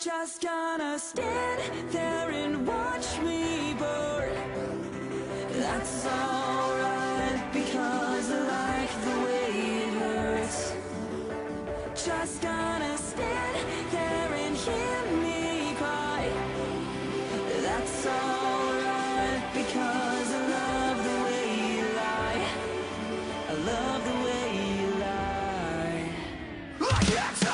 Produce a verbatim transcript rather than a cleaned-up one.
Just gonna stand there and watch me burn. That's alright, because I like the way it hurts. Just gonna stand there and hear me cry. That's alright, because I love the way you lie. I love the way you lie.